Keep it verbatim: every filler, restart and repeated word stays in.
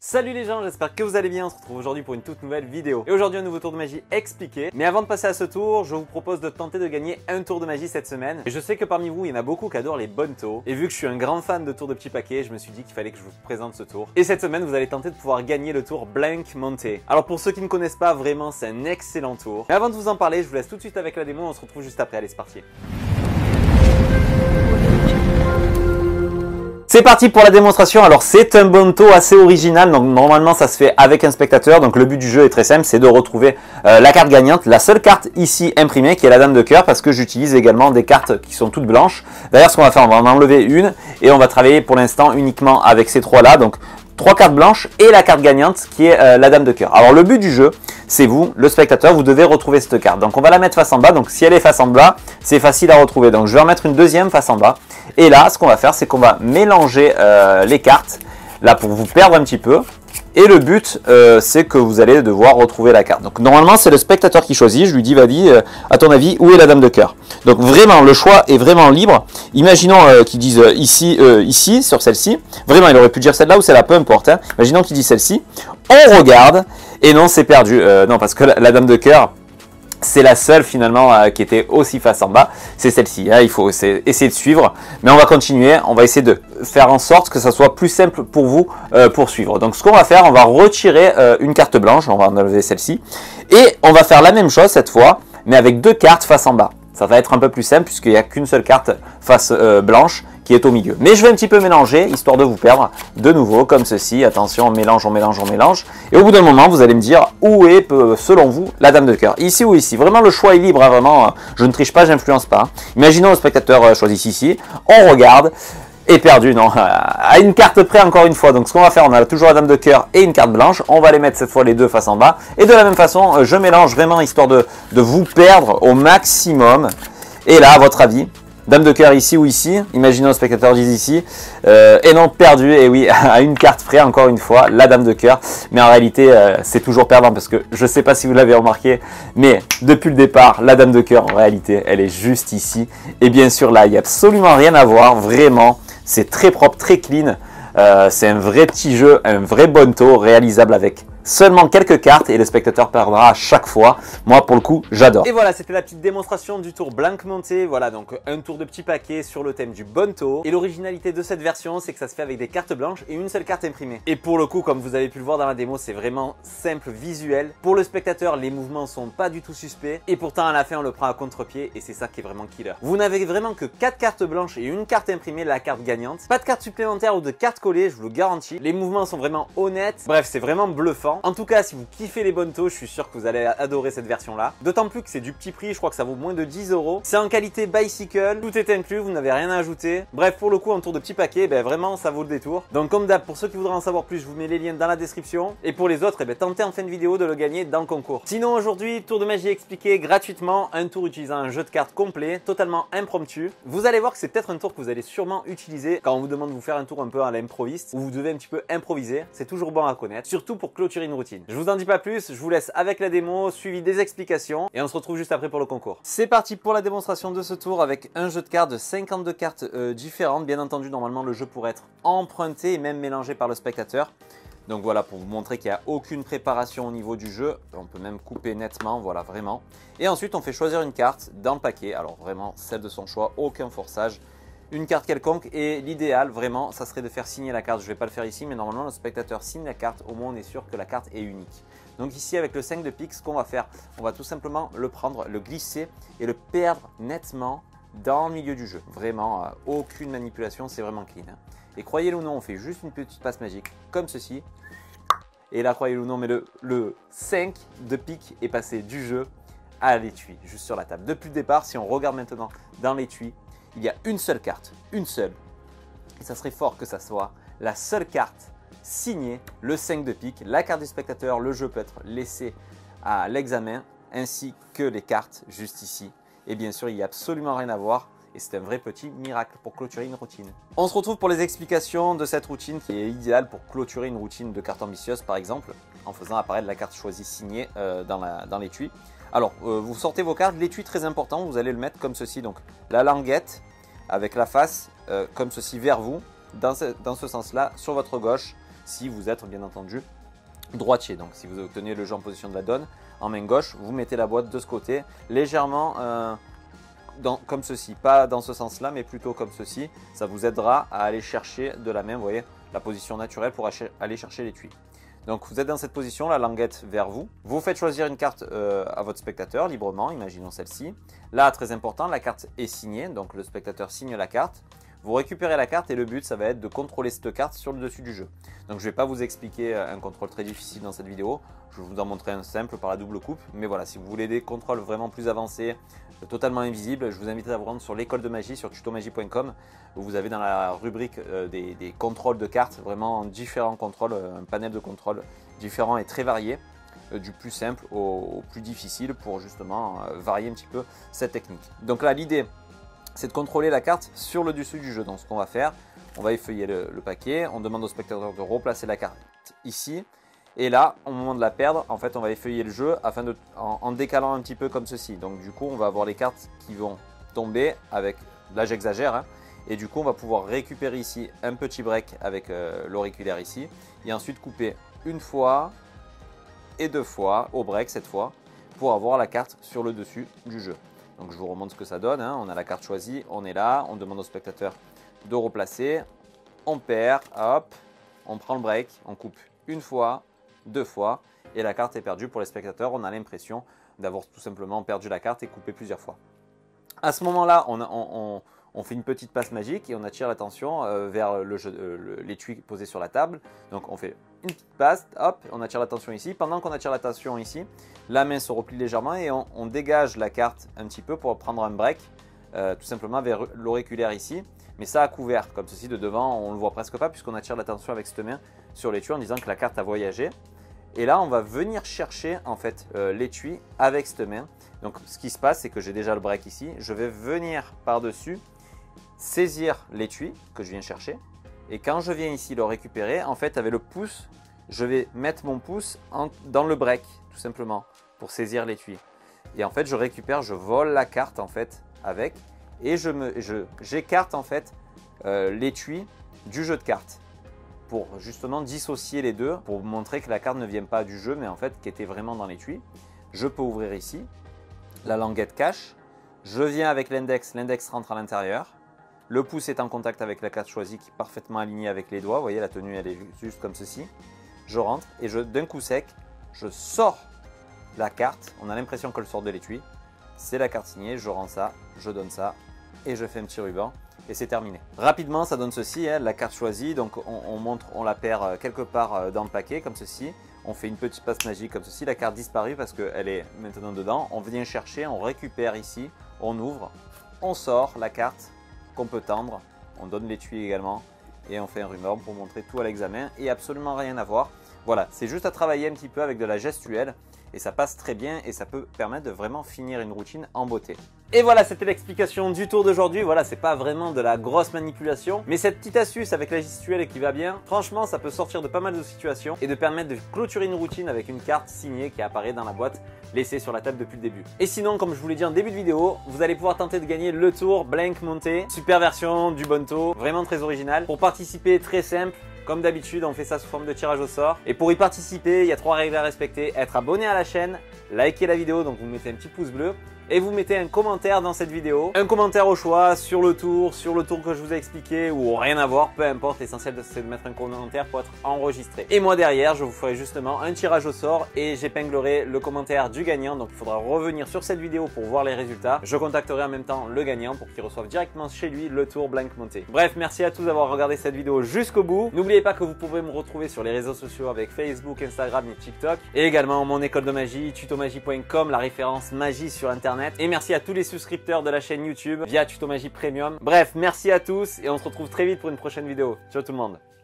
Salut les gens, j'espère que vous allez bien, on se retrouve aujourd'hui pour une toute nouvelle vidéo. Et aujourd'hui un nouveau tour de magie expliqué. Mais avant de passer à ce tour, je vous propose de tenter de gagner un tour de magie cette semaine. Et je sais que parmi vous, il y en a beaucoup qui adorent les bontos. Et vu que je suis un grand fan de tours de petits paquets, je me suis dit qu'il fallait que je vous présente ce tour. Et cette semaine, vous allez tenter de pouvoir gagner le tour Blank Monte. Alors pour ceux qui ne connaissent pas, vraiment c'est un excellent tour. Mais avant de vous en parler, je vous laisse tout de suite avec la démo, on se retrouve juste après, allez c'est parti. C'est parti pour la démonstration. Alors c'est un bonto assez original, donc normalement ça se fait avec un spectateur. Donc le but du jeu est très simple, c'est de retrouver euh, la carte gagnante, la seule carte ici imprimée qui est la dame de cœur, parce que j'utilise également des cartes qui sont toutes blanches. D'ailleurs ce qu'on va faire, on va en enlever une et on va travailler pour l'instant uniquement avec ces trois là. Donc trois cartes blanches et la carte gagnante qui est euh, la dame de cœur. Alors le but du jeu, c'est vous, le spectateur, vous devez retrouver cette carte. Donc on va la mettre face en bas, donc si elle est face en bas, c'est facile à retrouver. Donc je vais en mettre une deuxième face en bas. Et là, ce qu'on va faire, c'est qu'on va mélanger euh, les cartes, là pour vous perdre un petit peu. Et le but, euh, c'est que vous allez devoir retrouver la carte. Donc normalement, c'est le spectateur qui choisit. Je lui dis, vas-y, euh, à ton avis, où est la dame de cœur? Donc vraiment, le choix est vraiment libre. Imaginons euh, qu'il dise euh, ici, euh, ici, sur celle-ci. Vraiment, il aurait pu dire celle-là ou celle-là, peu importe. Hein. Imaginons qu'il dit celle-ci. On regarde. Et non, c'est perdu. Euh, non, parce que la, la dame de cœur, c'est la seule finalement euh, qui était aussi face en bas, c'est celle-ci. Hein, il faut essayer de suivre, mais on va continuer. On va essayer de faire en sorte que ça soit plus simple pour vous euh, pour suivre. Donc ce qu'on va faire, on va retirer euh, une carte blanche, on va enlever celle-ci, et on va faire la même chose cette fois, mais avec deux cartes face en bas. Ça va être un peu plus simple puisqu'il n'y a qu'une seule carte face euh, blanche qui est au milieu. Mais je vais un petit peu mélanger, histoire de vous perdre de nouveau, comme ceci. Attention, on mélange, on mélange, on mélange. Et au bout d'un moment, vous allez me dire où est, selon vous, la dame de cœur. Ici ou ici. Vraiment, le choix est libre. Hein, vraiment, je ne triche pas, j'influence pas. Imaginons le spectateur choisit ici. On regarde. Et perdu, non, à une carte près encore une fois. Donc ce qu'on va faire, on a toujours la dame de cœur et une carte blanche. On va les mettre cette fois les deux face en bas. Et de la même façon, je mélange vraiment histoire de, de vous perdre au maximum. Et là, à votre avis, dame de cœur ici ou ici, imaginons le spectateur dise ici, euh, et non perdu, et oui, à une carte près, encore une fois, la dame de cœur. Mais en réalité, euh, c'est toujours perdant parce que je ne sais pas si vous l'avez remarqué, mais depuis le départ, la dame de cœur, en réalité, elle est juste ici. Et bien sûr, là, il n'y a absolument rien à voir, vraiment, c'est très propre, très clean. Euh, c'est un vrai petit jeu, un vrai bonto réalisable avec seulement quelques cartes et le spectateur perdra à chaque fois. Moi, pour le coup, j'adore. Et voilà, c'était la petite démonstration du tour Blank Monte. Voilà, donc un tour de petit paquet sur le thème du bonto. Et l'originalité de cette version, c'est que ça se fait avec des cartes blanches et une seule carte imprimée. Et pour le coup, comme vous avez pu le voir dans la démo, c'est vraiment simple, visuel. Pour le spectateur, les mouvements sont pas du tout suspects. Et pourtant, à la fin, on le prend à contre-pied et c'est ça qui est vraiment killer. Vous n'avez vraiment que quatre cartes blanches et une carte imprimée, la carte gagnante. Pas de carte supplémentaire ou de carte collée, je vous le garantis. Les mouvements sont vraiment honnêtes. Bref, c'est vraiment bluffant. En tout cas, si vous kiffez les bontos, je suis sûr que vous allez adorer cette version-là. D'autant plus que c'est du petit prix, je crois que ça vaut moins de dix euros. C'est en qualité bicycle, tout est inclus, vous n'avez rien à ajouter. Bref, pour le coup, un tour de petit paquet, ben vraiment, ça vaut le détour. Donc comme d'hab, pour ceux qui voudraient en savoir plus, je vous mets les liens dans la description. Et pour les autres, eh ben, tentez en fin de vidéo de le gagner dans le concours. Sinon, aujourd'hui, tour de magie expliqué gratuitement, un tour utilisant un jeu de cartes complet, totalement impromptu. Vous allez voir que c'est peut-être un tour que vous allez sûrement utiliser quand on vous demande de vous faire un tour un peu à l'improviste, où vous devez un petit peu improviser. C'est toujours bon à connaître, surtout pour clôturer une routine. Je vous en dis pas plus, je vous laisse avec la démo, suivi des explications, et on se retrouve juste après pour le concours. C'est parti pour la démonstration de ce tour avec un jeu de cartes de cinquante-deux cartes euh, différentes. Bien entendu, normalement, le jeu pourrait être emprunté et même mélangé par le spectateur. Donc voilà, pour vous montrer qu'il n'y a aucune préparation au niveau du jeu. On peut même couper nettement, voilà, vraiment. Et ensuite, on fait choisir une carte dans le paquet. Alors vraiment, celle de son choix, aucun forçage. Une carte quelconque, et l'idéal vraiment ça serait de faire signer la carte. Je ne vais pas le faire ici, mais normalement le spectateur signe la carte, au moins on est sûr que la carte est unique. Donc ici avec le cinq de pique, ce qu'on va faire, on va tout simplement le prendre, le glisser et le perdre nettement dans le milieu du jeu. Vraiment, euh, aucune manipulation, c'est vraiment clean. Hein. Et croyez-le ou non, on fait juste une petite passe magique, comme ceci. Et là, croyez-le ou non, mais le, le cinq de pique est passé du jeu à l'étui, juste sur la table. Depuis le départ, si on regarde maintenant dans l'étui, il y a une seule carte, une seule. Et ça serait fort que ça soit la seule carte signée, le cinq de pique, la carte du spectateur. Le jeu peut être laissé à l'examen, ainsi que les cartes juste ici. Et bien sûr, il n'y a absolument rien à voir. Et c'est un vrai petit miracle pour clôturer une routine. On se retrouve pour les explications de cette routine qui est idéale pour clôturer une routine de cartes ambitieuses, par exemple, en faisant apparaître la carte choisie signée euh, dans, la, dans l'étui. Alors, euh, vous sortez vos cartes, l'étui très important, vous allez le mettre comme ceci. Donc, la languette avec la face euh, comme ceci vers vous, dans ce, dans ce sens-là, sur votre gauche. si vous êtes bien entendu droitier. Donc si vous obtenez le jeu en position de la donne, en main gauche, vous mettez la boîte de ce côté, légèrement euh, dans, comme ceci. Pas dans ce sens-là, mais plutôt comme ceci. Ça vous aidera à aller chercher de la main, vous voyez, la position naturelle pour aller chercher l'étui. Donc vous êtes dans cette position, la languette vers vous. Vous faites choisir une carte euh, à votre spectateur librement, imaginons celle-ci. Là, très important, la carte est signée, donc le spectateur signe la carte. Vous récupérez la carte et le but, ça va être de contrôler cette carte sur le dessus du jeu. Donc je ne vais pas vous expliquer un contrôle très difficile dans cette vidéo. Je vais vous en montrer un simple par la double coupe. Mais voilà, si vous voulez des contrôles vraiment plus avancés, totalement invisibles, je vous invite à vous rendre sur l'école de magie sur tuto magie point com où vous avez dans la rubrique euh, des, des contrôles de cartes, vraiment différents contrôles, un panel de contrôles différents et très variés, euh, du plus simple au, au plus difficile pour justement euh, varier un petit peu cette technique. Donc là, l'idée, c'est de contrôler la carte sur le dessus du jeu. Donc ce qu'on va faire, on va effeuiller le, le paquet, on demande au spectateur de replacer la carte ici. Et là, au moment de la perdre, en fait, on va effeuiller le jeu afin de, en, en décalant un petit peu comme ceci. Donc du coup, on va avoir les cartes qui vont tomber avec, là j'exagère, hein, et du coup, on va pouvoir récupérer ici un petit break avec euh, l'auriculaire ici. Et ensuite couper une fois et deux fois au break cette fois pour avoir la carte sur le dessus du jeu. Donc je vous remontre ce que ça donne, hein. On a la carte choisie, on est là, on demande au spectateur de replacer, on perd, hop, on prend le break, on coupe une fois, deux fois et la carte est perdue pour les spectateurs. On a l'impression d'avoir tout simplement perdu la carte et coupé plusieurs fois. À ce moment-là, on, on, on, on fait une petite passe magique et on attire l'attention euh, vers l'étui euh, posé sur la table. Donc on fait une petite passe, hop, on attire l'attention ici. Pendant qu'on attire l'attention ici, la main se replie légèrement et on, on dégage la carte un petit peu pour prendre un break, euh, tout simplement vers l'auriculaire ici. Mais ça à couvert, comme ceci de devant, on ne le voit presque pas puisqu'on attire l'attention avec cette main sur l'étui en disant que la carte a voyagé. Et là, on va venir chercher en fait euh, l'étui avec cette main. Donc ce qui se passe, c'est que j'ai déjà le break ici. Je vais venir par-dessus, saisir l'étui que je viens chercher. Et quand je viens ici le récupérer, en fait avec le pouce, je vais mettre mon pouce en, dans le break tout simplement pour saisir l'étui. Et en fait je récupère, je vole la carte en fait avec et je me, je, j'écarte en fait euh, l'étui du jeu de cartes pour justement dissocier les deux, pour montrer que la carte ne vient pas du jeu mais en fait qui était vraiment dans l'étui. Je peux ouvrir ici, la languette cache, je viens avec l'index, l'index rentre à l'intérieur. Le pouce est en contact avec la carte choisie qui est parfaitement alignée avec les doigts. Vous voyez, la tenue, elle est juste comme ceci. Je rentre et d'un coup sec, je sors la carte. On a l'impression qu'elle sort de l'étui. C'est la carte signée. Je rends ça, je donne ça et je fais un petit ruban et c'est terminé. Rapidement, ça donne ceci, hein, la carte choisie. Donc, on, on montre, on la perd quelque part dans le paquet comme ceci. On fait une petite passe magique comme ceci. La carte disparaît parce qu'elle est maintenant dedans. On vient chercher, on récupère ici, on ouvre, on sort la carte qu'on peut tendre, on donne l'étui également et on fait un ruban pour montrer tout à l'examen et absolument rien à voir. Voilà, c'est juste à travailler un petit peu avec de la gestuelle et ça passe très bien et ça peut permettre de vraiment finir une routine en beauté. Et voilà, c'était l'explication du tour d'aujourd'hui. Voilà, c'est pas vraiment de la grosse manipulation, mais cette petite astuce avec la gestuelle qui va bien, franchement, ça peut sortir de pas mal de situations et de permettre de clôturer une routine avec une carte signée qui apparaît dans la boîte laissée sur la table depuis le début. Et sinon, comme je vous l'ai dit en début de vidéo, vous allez pouvoir tenter de gagner le tour Blank Monté, super version du Bonto, vraiment très original. Pour participer, très simple. Comme d'habitude, on fait ça sous forme de tirage au sort. Et pour y participer, il y a trois règles à respecter. Être abonné à la chaîne, liker la vidéo, donc vous mettez un petit pouce bleu. Et vous mettez un commentaire dans cette vidéo. Un commentaire au choix sur le tour, sur le tour que je vous ai expliqué ou rien à voir, peu importe. L'essentiel c'est de mettre un commentaire pour être enregistré. Et moi derrière, je vous ferai justement un tirage au sort et j'épinglerai le commentaire du gagnant. Donc il faudra revenir sur cette vidéo pour voir les résultats. Je contacterai en même temps le gagnant pour qu'il reçoive directement chez lui le tour Blank Monté. Bref, merci à tous d'avoir regardé cette vidéo jusqu'au bout. N'oubliez pas que vous pouvez me retrouver sur les réseaux sociaux avec Facebook, Instagram et TikTok. Et également mon école de magie, tuto magie point com, la référence magie sur internet. Et merci à tous les souscripteurs de la chaîne YouTube via Tuto Magie Premium. Bref, merci à tous et on se retrouve très vite pour une prochaine vidéo. Ciao tout le monde.